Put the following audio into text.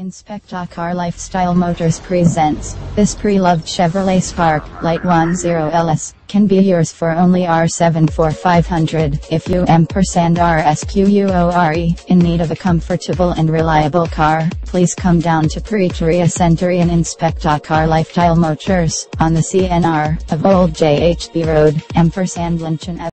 Inspecta Car Lifestyle Motors presents this pre-loved Chevrolet Spark Lite 10LS can be yours for only $74500 if you &RSQUORE in need of a comfortable and reliable car. Please come down to Preteria Center in Inspecta Car Lifestyle Motors on the CNR of Old JHB Road, &Lynchon.